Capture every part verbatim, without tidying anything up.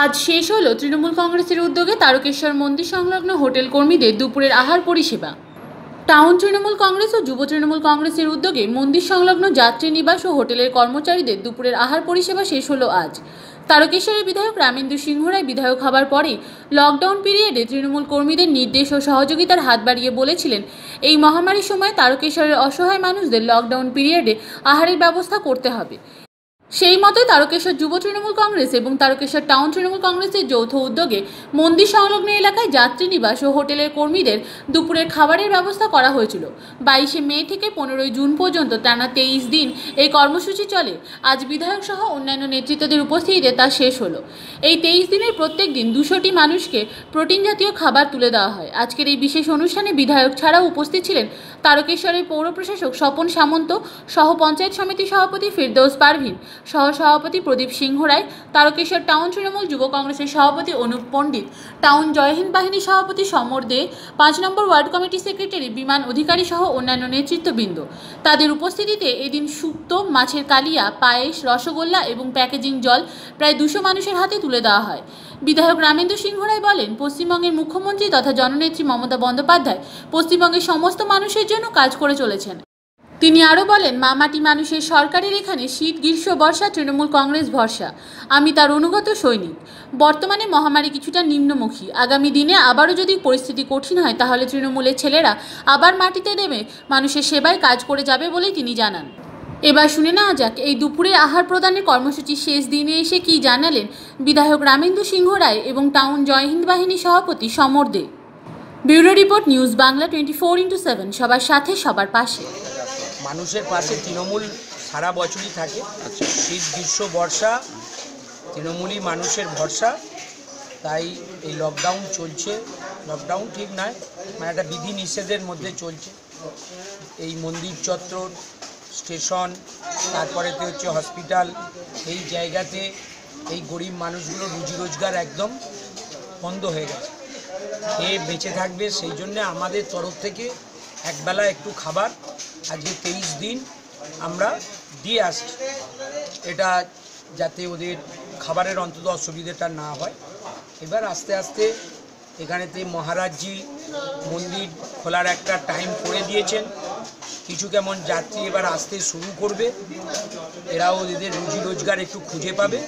আজ শেষ হলো তৃণমূল কংগ্রেসের উদ্যোগে তারকেশ্বর মন্দির সংলগ্ন হোটেল কর্মীদের দুপুরের আহার পরিষেবা। টাউন তৃণমূল কংগ্রেস ও যুব তৃণমূল কংগ্রেসের উদ্যোগে মন্দির সংলগ্ন যাত্রী নিবাস ও হোটেলের কর্মচারীদের দুপুরের আহার পরিষেবা শেষ হলো আজ। তারকেশ্বরের বিধায়ক রামেন্দু সিংহ রায় বিধায়ক হবার পরে লকডাউন পিরিয়ডে তৃণমূল কর্মীদের নির্দেশ ও সহযোগিতার হাত বাড়িয়ে বলেছিলেন, এই মহামারীর সময় তারকেশ্বরের অসহায় মানুষদের লকডাউন পিরিয়ডে আহারের ব্যবস্থা করতে হবে। সেই মতো তারকেশ্বর যুব তৃণমূল কংগ্রেস এবং তারকেশ্বর টাউন তৃণমূল কংগ্রেসের যৌথ উদ্যোগে মন্দির সংলগ্ন এলাকায় যাত্রী নিবাস ও হোটেলের কর্মীদের দুপুরের খাবারের ব্যবস্থা করা হয়েছিল। বাইশে মে থেকে পনেরোই জুন পর্যন্ত টানা তেইশ দিন এই কর্মসূচি চলে। আজ বিধায়ক সহ অন্যান্য নেতৃত্বদের উপস্থিতিতে তা শেষ হলো। এই তেইশ দিনের প্রত্যেক দিন দুশোটি মানুষকে প্রোটিন জাতীয় খাবার তুলে দেওয়া হয়। আজকের এই বিশেষ অনুষ্ঠানে বিধায়ক ছাড়াও উপস্থিত ছিলেন তারকেশ্বরের পৌর প্রশাসক স্বপন সামন্ত সহ পঞ্চায়েত সমিতি সভাপতি ফিরদৌস পারভিন, সহ সভাপতি প্রদীপ সিংহ রায়, তারকেশ্বর টাউন তৃণমূল যুব কংগ্রেসের সভাপতি অনুপ পণ্ডিত, টাউন জয়হিন্দ বাহিনী সভাপতি সমর দে, পাঁচ নম্বর ওয়ার্ড কমিটি সেক্রেটারি বিমান অধিকারী সহ অন্যান্য নেতৃত্ববৃন্দ। তাদের উপস্থিতিতে এদিন শুক্তো, মাছের কালিয়া, পায়েস, রসগোল্লা এবং প্যাকেজিং জল প্রায় দুশো মানুষের হাতে তুলে দেওয়া হয়। বিধায়ক রামেন্দু সিংহ রায় বলেন, পশ্চিমবঙ্গের মুখ্যমন্ত্রী তথা জননেত্রী মমতা বন্দ্যোপাধ্যায় পশ্চিমবঙ্গের সমস্ত মানুষের জন্য কাজ করে চলেছেন। তিনি আরও বলেন, মা মাটি মানুষের সরকারের এখানে শীত, গ্রীষ্ম, বর্ষা তৃণমূল কংগ্রেস ভরসা। আমি তার অনুগত সৈনিক। বর্তমানে মহামারী কিছুটা নিম্নমুখী। আগামী দিনে আবারও যদি পরিস্থিতি কঠিন হয় তাহলে তৃণমূলের ছেলেরা আবার মাটিতে নেমে মানুষের সেবায় কাজ করে যাবে বলেই তিনি জানান। এবার শুনে নেওয়া যাক এই দুপুরের আহার প্রদানের কর্মসূচির শেষ দিনে এসে কি জানালেন বিধায়ক রামেন্দু সিংহ রায় এবং টাউন জয়হিন্দ বাহিনী সভাপতি Samar De. Bureau report, news Bangla twenty four into seven, সবার সাথে সবার পাশে। মানুষের পাশে তৃণমূল সারা বছরই থাকে। শীত, গ্রীষ্ম, বর্ষা তৃণমূলই মানুষের ভরসা। তাই এই লকডাউন চলছে, লকডাউন ঠিক নয়, মানে একটা বিধি নিষেধের মধ্যে চলছে। এই মন্দির চত্বর, স্টেশন, তারপরেতে হচ্ছে হসপিটাল, এই জায়গাতে এই গরিব মানুষগুলোর রুজি রোজগার একদম বন্ধ হয়ে গেছে। এ বেঁচে থাকবে সেই জন্যে আমাদের তরফ থেকে একবেলা একটু খাবার আজকে তেইশ দিন আমরা দিয়ে আসছি, এটা যাতে ওদের খাবারের অন্তত অসুবিধাটা না হয়। এবার আস্তে আস্তে এখানেতে মহারাজজি মন্দির খোলার একটা টাইম করে দিয়েছেন। কিছু কেমন যাত্রী এবার আসতে শুরু করবে, এরাও এদের রুজি রোজগার একটু খুঁজে পাবে।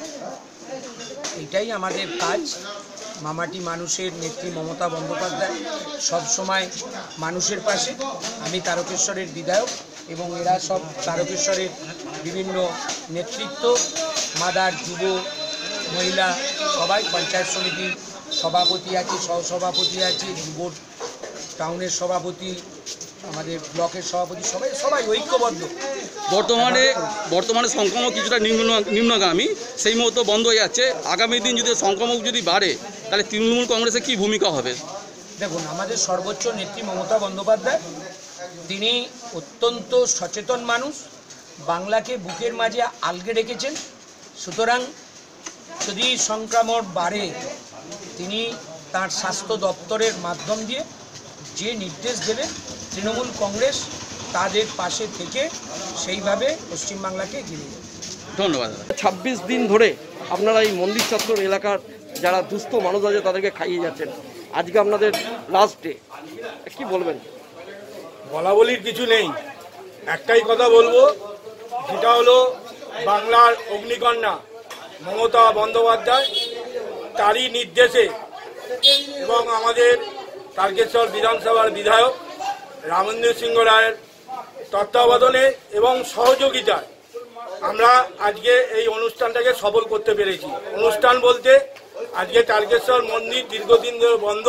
এটাই আমাদের কাজ। মামাটি মানুষের নেত্রী মমতা বন্দ্যোপাধ্যায় সবসময় মানুষের পাশে। আমি তারকেশ্বরের বিধায়ক এবং এরা সব তারকেশ্বরের বিভিন্ন নেতৃত্ব, মাদার, যুব, মহিলা সবাই, পঞ্চায়েত সমিতির সভাপতি আছে, সহসভাপতি আছে, যুব টাউনের সভাপতি, আমাদের ব্লকের সভাপতি, সবাই সবাই ঐক্যবদ্ধ। বর্তমানে বর্তমানে সংক্রমণ কিছুটা নিম্ন নিম্নগামী, সেই মতো বন্ধ হয়ে যাচ্ছে। আগামী দিন যদি সংক্রমণ যদি বাড়ে তাহলে তৃণমূল কংগ্রেসের কী ভূমিকা হবে? দেখুন, আমাদের সর্বোচ্চ নেত্রী মমতা বন্দ্যোপাধ্যায়, তিনি অত্যন্ত সচেতন মানুষ, বাংলাকে বুকের মাঝে আলগে রেখেছেন। সুতরাং যদি সংক্রমণ বাড়ে, তিনি তার স্বাস্থ্য দপ্তরের মাধ্যম দিয়ে যে নির্দেশ দেবেন, তৃণমূল কংগ্রেস তাদের পাশে থেকে সেইভাবে পশ্চিমবাংলাকে এগিয়ে নেবে। ধন্যবাদ। ছাব্বিশ দিন ধরে আপনারা এই মন্দির চত্বর এলাকার যারা দুস্থ মানুষ আছে তাদেরকে খাইয়ে যাচ্ছেন, আজকে আপনাদের লাস্ট ডে, কি বলবেন? বলা বলির কিছু নেই, একটাই কথা বলবো, সেটা হলো বাংলার অগ্নিকন্যা মমতা বন্দ্যোপাধ্যায়, তারই নির্দেশে এবং আমাদের তারকেশ্বর বিধানসভার বিধায়ক রামেন্দু সিংহ রায়ের তত্ত্বাবধানে এবং সহযোগিতায় আমরা আজকে এই অনুষ্ঠানটাকে সফল করতে পেরেছি। অনুষ্ঠান বলতে আজকে তারকেশ্বর মন্দির দীর্ঘদিন ধরে বন্ধ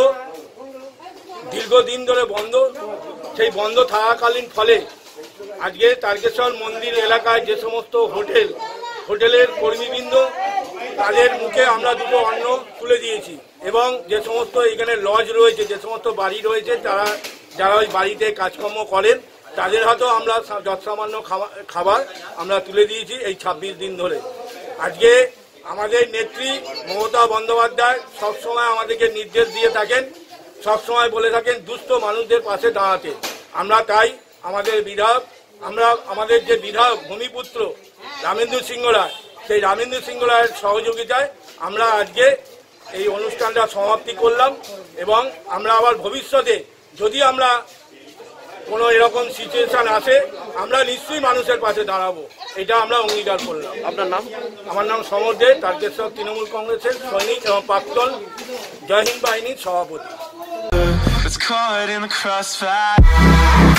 দীর্ঘদিন ধরে বন্ধ সেই বন্ধ থাকাকালীন ফলে আজকে তারকেশ্বর মন্দির এলাকায় যে সমস্ত হোটেল হোটেলের কর্মীবৃন্দ, তাদের মুখে আমরা দুটো অন্ন তুলে দিয়েছি এবং যে সমস্ত এখানে লজ রয়েছে, যে সমস্ত বাড়ি রয়েছে, তারা যারা ওই বাড়িতে কাজকর্ম করেন তাদের হাতেও আমরা যৎসামান্য খাবার আমরা তুলে দিয়েছি এই ছাব্বিশ দিন ধরে। আজকে আমাদের নেত্রী মমতা বন্দ্যোপাধ্যায় সবসময় আমাদেরকে নির্দেশ দিয়ে থাকেন, সবসময় বলে থাকেন দুস্থ মানুষদের পাশে দাঁড়াতে। আমরা তাই আমাদের বিধায়ক, আমরা আমাদের যে বিধায়ক ভূমিপুত্র রামেন্দু সিংহ রায়, সেই রামেন্দু সিংহ রায়ের সহযোগিতায় আমরা আজকে এই অনুষ্ঠানটা সমাপ্তি করলাম এবং আমরা আবার ভবিষ্যতে যদি আমরা কোনো এরকম সিচুয়েশন আসে আমরা নিশ্চয়ই মানুষের পাশে দাঁড়াবো, এটা আমরা অঙ্গীকার করলাম। আপনার নাম? আমার নাম সমর দে, তারকেশ্বর তৃণমূল কংগ্রেসের সৈনিক এবং প্রাক্তন জয় হিন্দ বাহিনীর সভাপতি।